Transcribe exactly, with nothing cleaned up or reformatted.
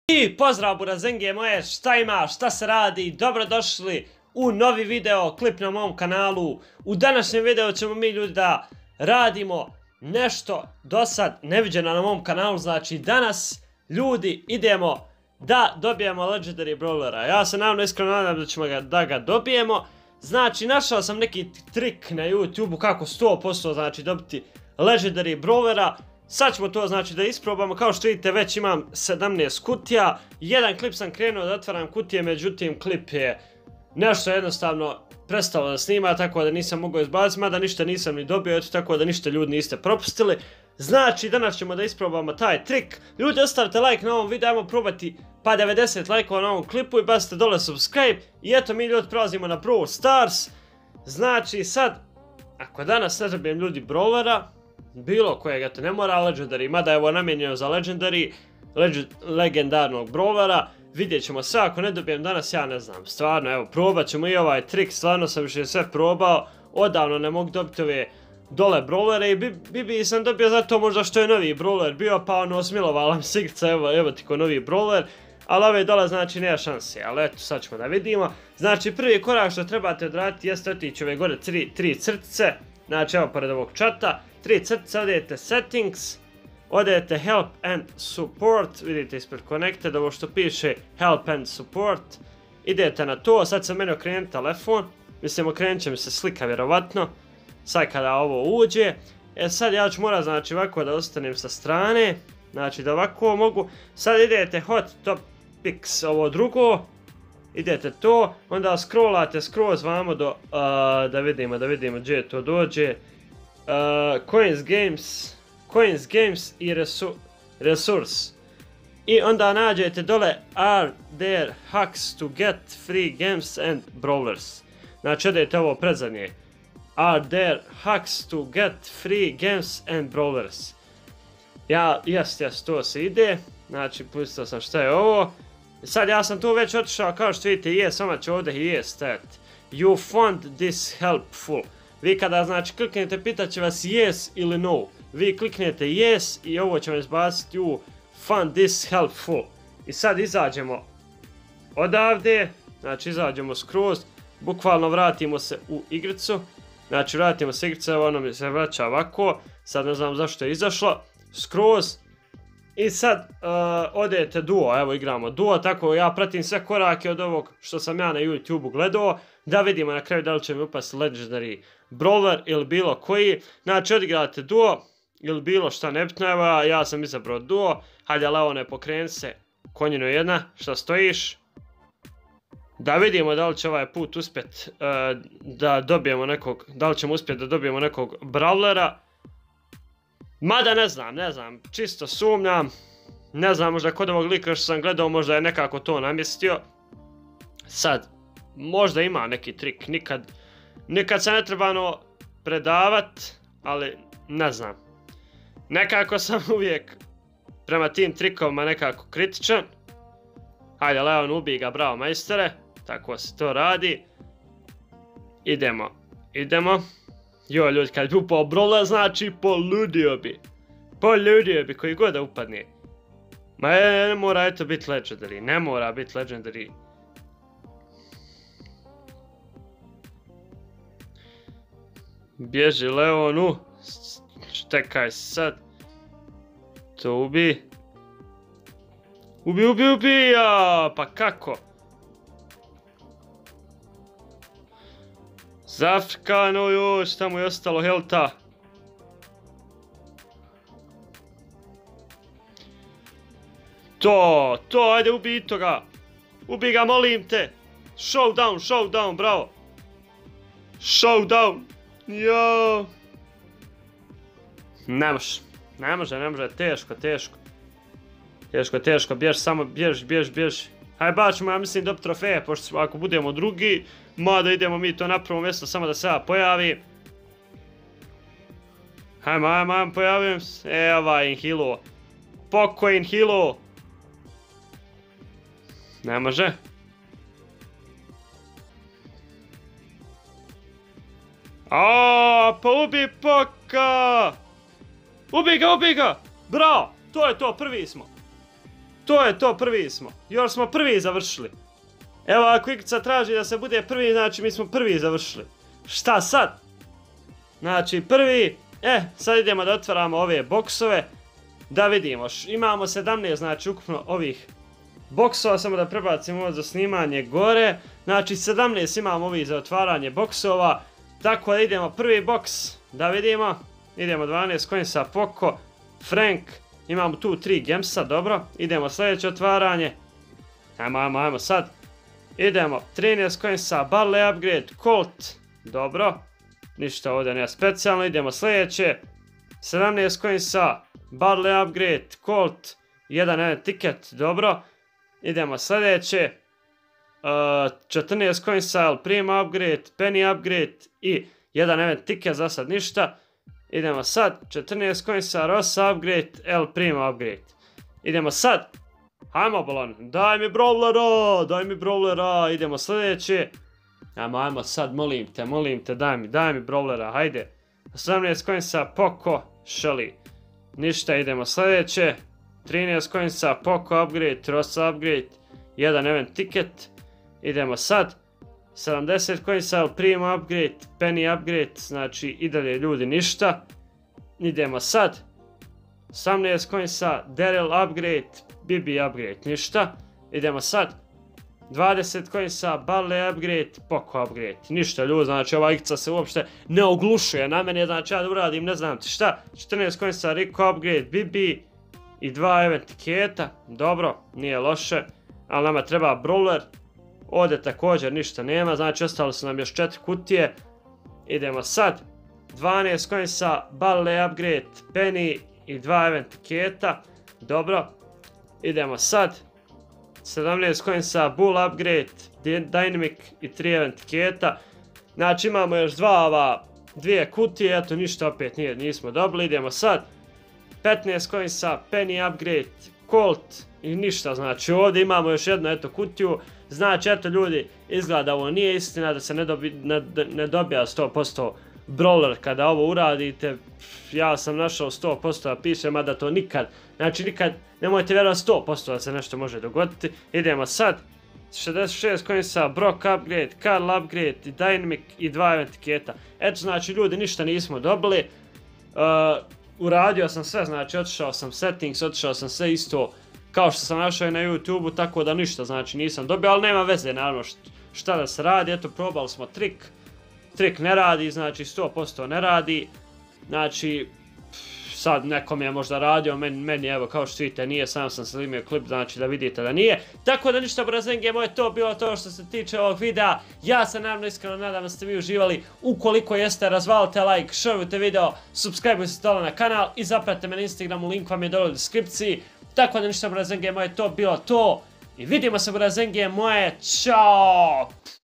I pozdrav burazenge moje, šta ima, šta se radi, dobrodošli u novi video, klip na mom kanalu. U današnjem videu ćemo mi ljudi da radimo nešto do sad neviđeno na mom kanalu. Znači danas ljudi idemo da dobijemo Legendary Brawlera. Ja se naravno iskreno nadam da ćemo ga, da ga dobijemo. Znači našao sam neki trik na YouTubeu kako sto posto znači dobiti Legendary Brawlera. Sad ćemo to znači da isprobamo, kao što vidite već imam sedamnaest kutija. Jedan klip sam krenuo da otvaram kutije, međutim klip je nešto jednostavno prestalo da snima, tako da nisam mogao izbaciti, mada ništa nisam ni dobio, eto, tako da ništa ljudi niste propustili. Znači danas ćemo da isprobamo taj trik. Ljudi, ostavite like na ovom videu, ajmo probati pa devedeset lajkova na ovom klipu i bacite dole subscribe. I eto mi ljudi prelazimo na Brawl Stars. Znači sad, ako danas ne dobijem ljudi Brawlera, bilo kojega, to ne mora Legendary, mada je ovo namijenjeno za Legendary, legend, legendarnog Brawlera. Vidjet ćemo sve, ako ne dobijem danas, ja ne znam, stvarno, evo, probat ćemo i ovaj trik, stvarno sam više sve probao, odavno ne mogu dobiti ove dole Brawlere i bi, bi, bi sam dobio zato možda što je novi Brawler bio, pa ono, smilovala mi sigca, evo, evo ti ko novi Brawler, ali ove dole znači nema šanse, ali eto, sad ćemo da vidimo. Znači, prvi korak što trebate odraditi jeste otići ove gore tri, tri crtice, znači evo pored ovog čata, tri crtice, odete settings, odete help and support, vidite ispred connected, ovo što piše help and support, idete na to, sad se meni okreni telefon, mislim okrenut će mi se slika vjerovatno, sad kada ovo uđe, e sad ja ću morat znači ovako da ostanem sa strane, znači da ovako mogu, sad idete hot topics, ovo drugo, idete to, onda scrollate skroz vamo do, uh, da vidimo, da vidimo gdje to dođe, uh, coins games, coins games i resource, i onda nađete dole are there hacks to get free games and brawlers, znači odete ovo predzadnje, are there hacks to get free games and brawlers. Ja, jes, jes, to se ide, znači pustio sam šta je ovo. Sad ja sam tu već otišao, kao što vidite, jes, oma će ovdje jes stajati. You found this helpful. Vi kada znači kliknete, pitat će vas yes ili no. Vi kliknete yes i ovo će vam izbaciti you found this helpful. I sad izađemo odavde, znači izađemo skroz, bukvalno vratimo se u igricu. Znači vratimo se igrice, ono mi se vraća ovako, sad ne znam zašto je izašlo, skroz. I sad uh, odete duo, evo igramo duo, tako ja pratim sve korake od ovog što sam ja na YouTubeu gledao, da vidimo na kraju da li će mi upasti Legendary Brawler ili bilo koji. Znači odigrate duo ili bilo šta nebitno, evo ja sam izabrao duo, hajde Leone pokreni se, konjino jedna, šta stojiš? Da vidimo da li će ovaj put uspjet uh, da dobijemo nekog, da li ćemo uspjeti da dobijemo nekog Brawlera. Mada ne znam, ne znam, čisto sumnjam, ne znam, možda kod ovog lika što sam gledao možda je nekako to namjestio. Sad, možda ima neki trik, nikad, nikad se ne trebano predavat, ali ne znam. Nekako sam uvijek prema tim trikovima nekako kritičan. Hajde Leon, ubij ga, bravo majstore, tako se to radi. Idemo, idemo. Joj ljudi, kad bi upao Brawler, znači poludio bi. Poludio bi, koji god da upadne. Ma ne, ne mora eto biti Legendary, ne mora biti Legendary. Bježi Leonu, čekaj sad. To ubi. Ubi, ubi, ubi, ja, pa kako? Zafrkano još, tamo je ostalo helta. To, to, ajde ubi toga. Ubi ga, molim te. Showdown, showdown, bravo. Showdown. Jo. Ne može, ne može, ne može, teško, teško. Teško, teško, bjež, samo bjež, bjež, bjež. Hajde bačemo, ja mislim dobiti trofeje, pošto ako budemo drugi, mada idemo mi to na prvo mjesto, samo da se ja pojavim. Hajmo, hajmo, hajmo, pojavim se. E, ovaj inhilo. Pokoj inhilo. Ne može. Aaaa, pa ubi Poka! Ubi ga, ubi ga! Bravo, to je to, prvi smo. To je to, prvi smo. Još smo prvi završili. Evo, ako igrica traži da se bude prvi, znači mi smo prvi završili. Šta sad? Znači, prvi... E, sad idemo da otvaramo ove boksove. Da vidimo, imamo sedamnaest, znači ukupno ovih boksova, samo da prebacimo ovo za snimanje gore. Znači sedamnaest imamo ovih za otvaranje boksova. Tako da idemo prvi boks, da vidimo. Idemo dvanaest coinsa Poco, Frank, imamo tu tri gemsa, dobro. Idemo sljedeće otvaranje. Ajmo, ajmo, ajmo sad. Idemo trinaest coinsa Barley upgrade, Colt, dobro. Ništa ovdje nije specijalno, idemo sljedeće. sedamnaest coinsa Barley upgrade, Colt, jedan event ticket, dobro. Idemo sljedeće. Uh, četrnaest coinsa El Primo upgrade, Penny upgrade i jedan event ticket, za sad ništa. Idemo sad. četrnaest coinsa Rosa upgrade, El Primo upgrade. Idemo sad. Hajmo balon, daj mi brawlera, daj mi brawlera, idemo sljedeće. Ajmo, ajmo sad, molim te, molim te, daj mi, daj mi brawlera, hajde. osamnaest coinsa Poco, Shelly. Ništa, idemo sljedeće. trinaest coinsa Poco upgrade, Rosa upgrade, jedan event ticket. Idemo sad. sedamdeset coinsa El Primo upgrade, Penny upgrade, znači i dalje ljudi ništa. Idemo sad. osamnaest coinsa Daryl upgrade, Bibi upgrade, ništa. Idemo sad. dvadeset coinsa Barley upgrade, Poco upgrade, ništa ljudi, znači ova igrica se uopšte ne oglušuje na mene, znači ja da uradim ne znam ti šta. četrnaest coinsa Rico upgrade, Bibi i dva event tiketa, dobro, nije loše, ali nama treba brawler. Ovdje također ništa nema, znači ostalo su nam još četiri kutije. Idemo sad. dvanaest coinsa Barley upgrade, Penny i dva event tiketa, dobro. Idemo sad. sedamnaest coinsa Bull upgrade, Dynamic i tri event tiketa. Znači imamo još dva ova, dvije kutije, eto ništa opet nije, nismo dobili. Idemo sad. petnaest coinsa Penny upgrade, Colt i ništa, znači ovdje imamo još jednu eto kutiju. Znači eto ljudi, izgleda ovo nije istina da se ne, dobi, ne, ne dobija sto posto brawler kada ovo uradite. Ja sam našao sto posto da pišem, a da to nikad, znači nikad, nemojte vjerovati sto posto da se nešto može dogoditi. Idemo sad. šezdeset šest coinsa Brock upgrade, Carl upgrade, Dynamic i dva event tiketa. Eto znači ljudi, ništa nismo dobili. Uh, uradio sam sve, znači otišao sam settings, otišao sam sve isto kao što sam našao i na YouTube-u, tako da ništa znači nisam dobio, ali nema veze naravno šta da se radi. Eto probali smo trik, trik ne radi, znači sto posto ne radi. Znači sad nekom je možda radio, meni, meni evo kao što vidite nije, sam sam snimio klip, znači da vidite da nije. Tako da ništa brazenge, moje to bilo to što se tiče ovog videa. Ja se naravno iskreno nadam da ste vi uživali. Ukoliko jeste, razvalite like, šerujte video, subscribe se dole na kanal i zapratite me na Instagramu, link vam je dole u deskripciji. Tako da ništa brazenge, moje to bilo to. I vidimo se brazenge moje, čao!